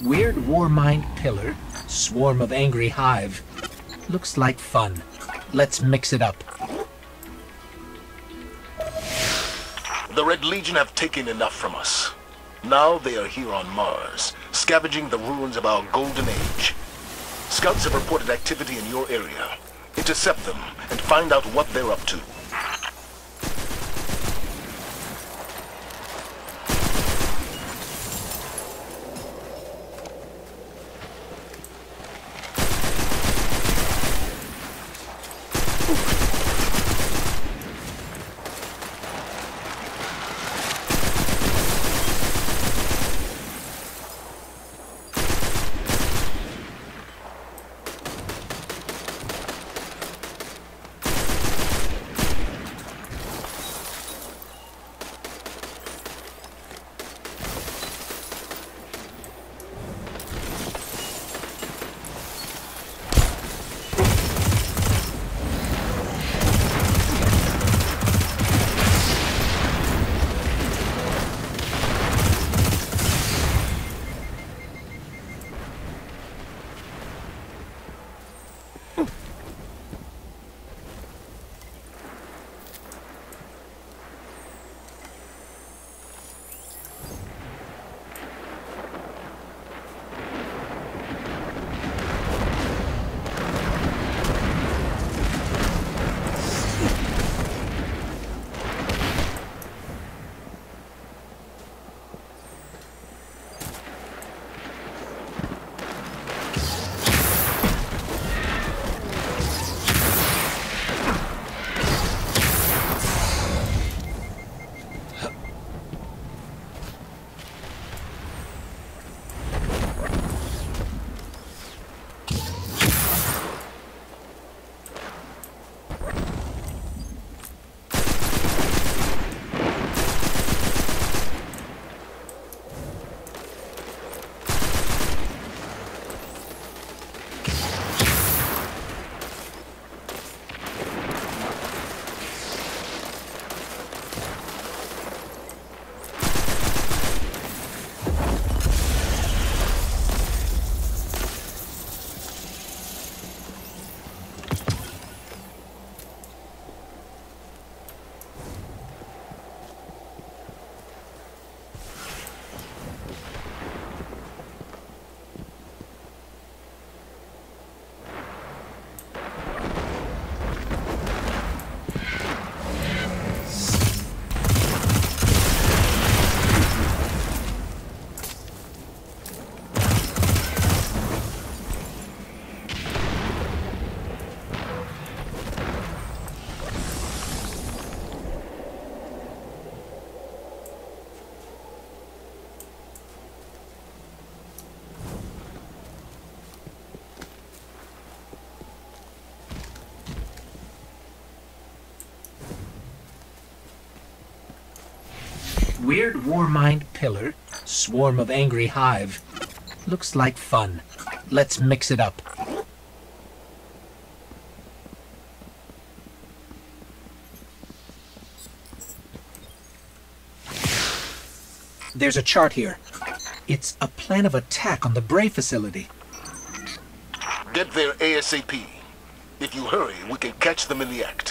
Weird Warmind pillar, swarm of angry hive. Looks like fun. Let's mix it up. The Red Legion have taken enough from us. Now they are here on Mars, scavenging the ruins of our golden age. Scouts have reported activity in your area. Intercept them and find out what they're up to. Weird Warmind pillar, swarm of angry hive. Looks like fun. Let's mix it up. There's a chart here. It's a plan of attack on the Bray facility. Get there ASAP. If you hurry, we can catch them in the act.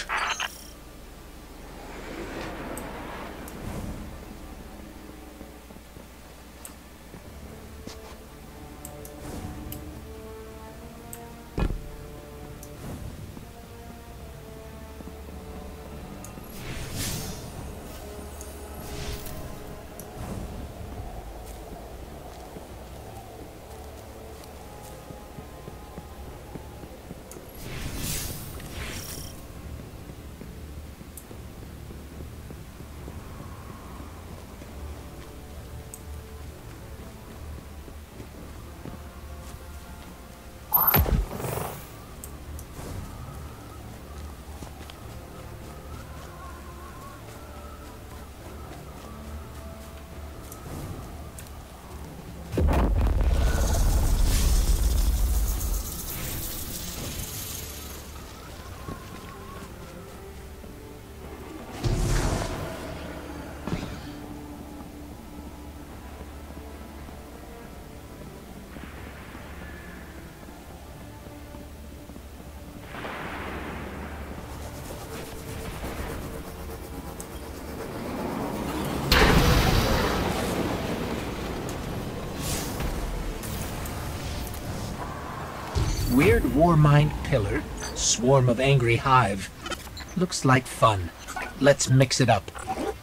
Weird Warmind pillar, swarm of angry hive. Looks like fun. Let's mix it up.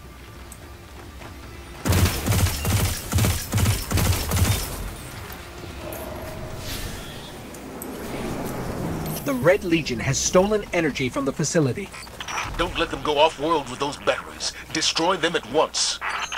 The Red Legion has stolen energy from the facility. Don't let them go off-world with those batteries. Destroy them at once.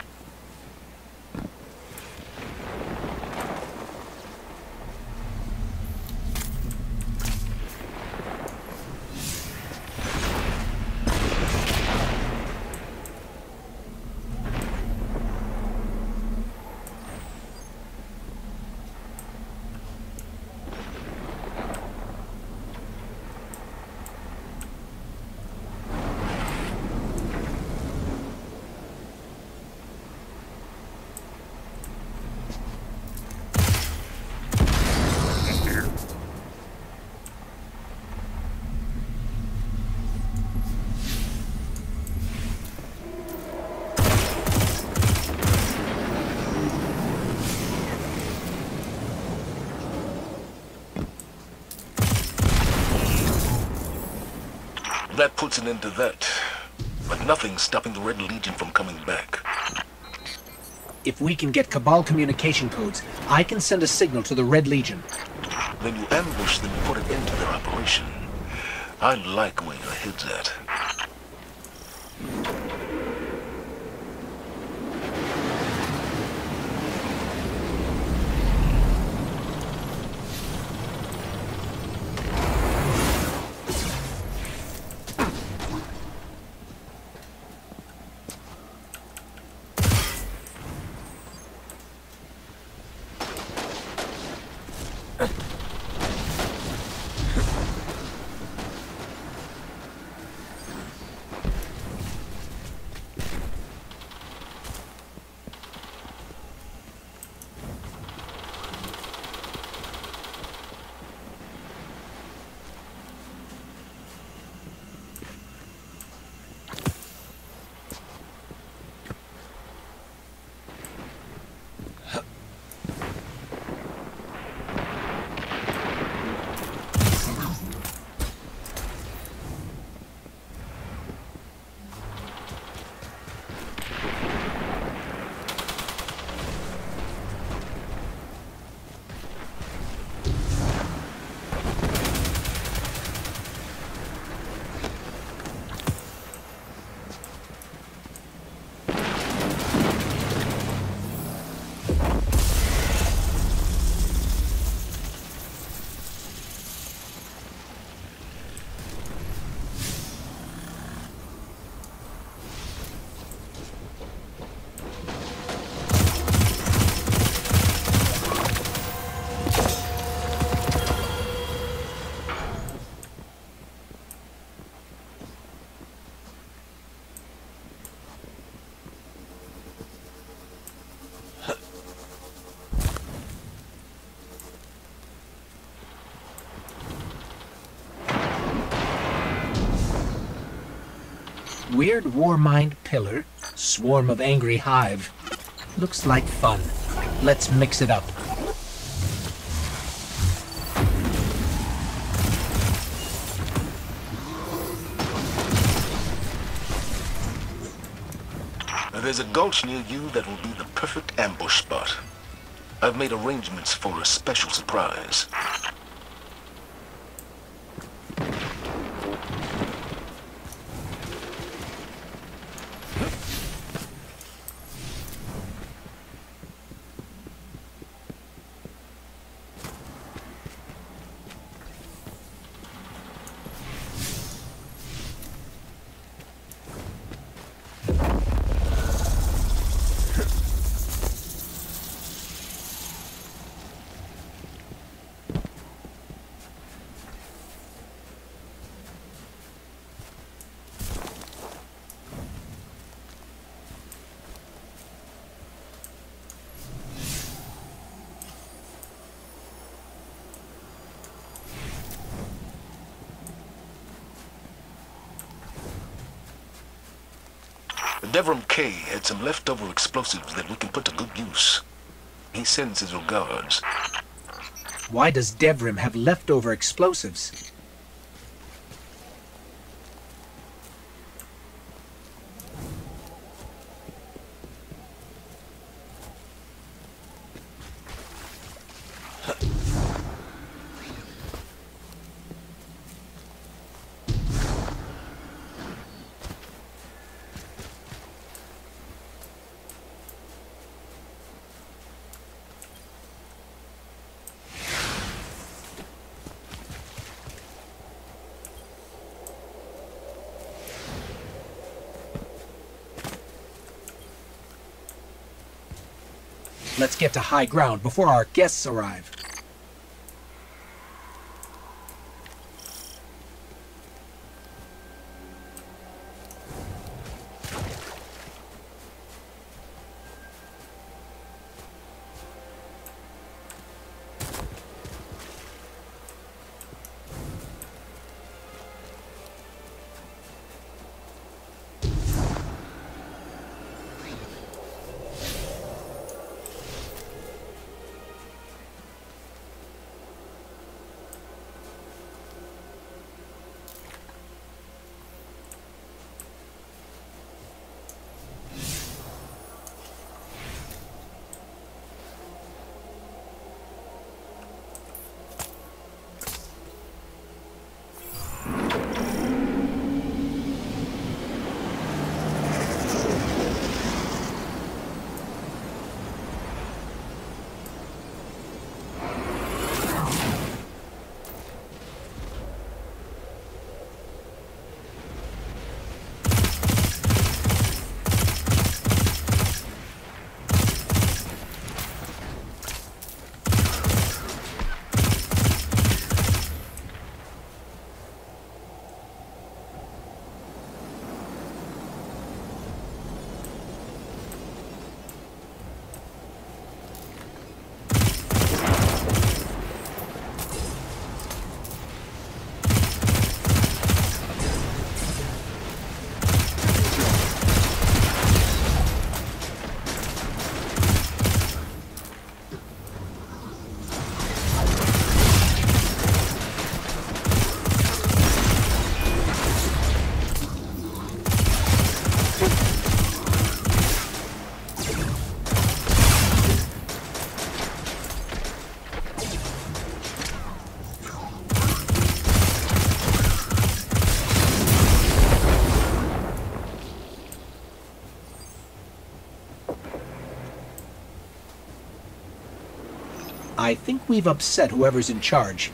That puts an end to that. But nothing's stopping the Red Legion from coming back. If we can get Cabal communication codes, I can send a signal to the Red Legion. Then you ambush them and put an end to their operation. I like where your head's at. Weird Warmind pillar, swarm of angry hive. Looks like fun. Let's mix it up. There's a gulch near you that will be the perfect ambush spot. I've made arrangements for a special surprise. Devram K had some leftover explosives that we can put to good use. He sends his regards. Why does Devrim have leftover explosives? Let's get to high ground before our guests arrive. I think we've upset whoever's in charge.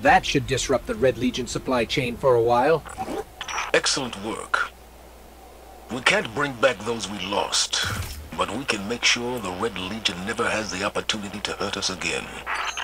That should disrupt the Red Legion supply chain for a while. Excellent work. We can't bring back those we lost, but we can make sure the Red Legion never has the opportunity to hurt us again.